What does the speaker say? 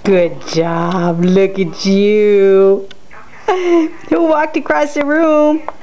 Good job. Look at you. Who walked across the room?